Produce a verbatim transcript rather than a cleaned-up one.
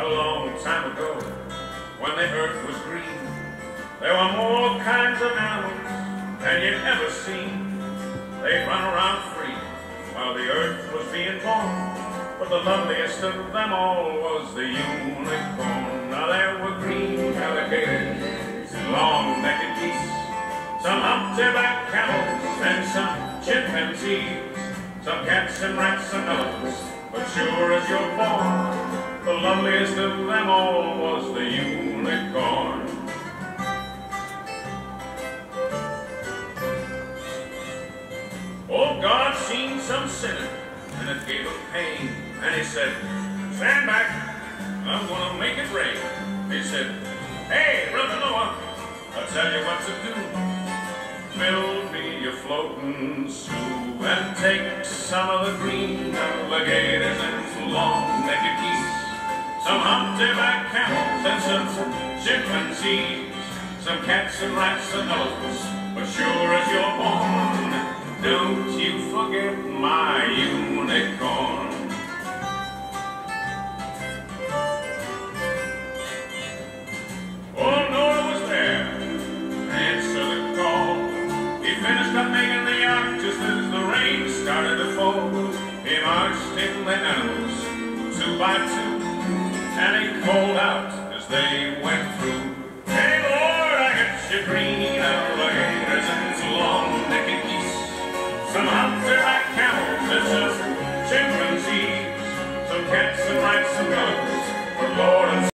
a long time ago, when the earth was green, there were more kinds of animals than you'd ever seen. They'd run around free while the earth was being born, but the loveliest of them all was the unicorn. Now there were green alligators and long-necked geese, some humpty-back camels and some chimpanzees, some cats and rats and elephants, but sure as you're born, the loveliest of them all was the unicorn. Oh, God seen some sinner, and it gave him pain, and he said, "Stand back, I'm gonna make it rain." He said, "Hey, Brother Noah, I'll tell you what to do. Build me a floating slough and take some of the green alligators and some long-necked geese, some humpty-back camels and some chimpanzees, some cats and rats and elephants, but sure as you're born, don't you forget my unicorn." Oh, Noah was there to answer the call. He finished up making the ark just as the rain started to fall. He marched in the animals two by two, and he called out as they went through.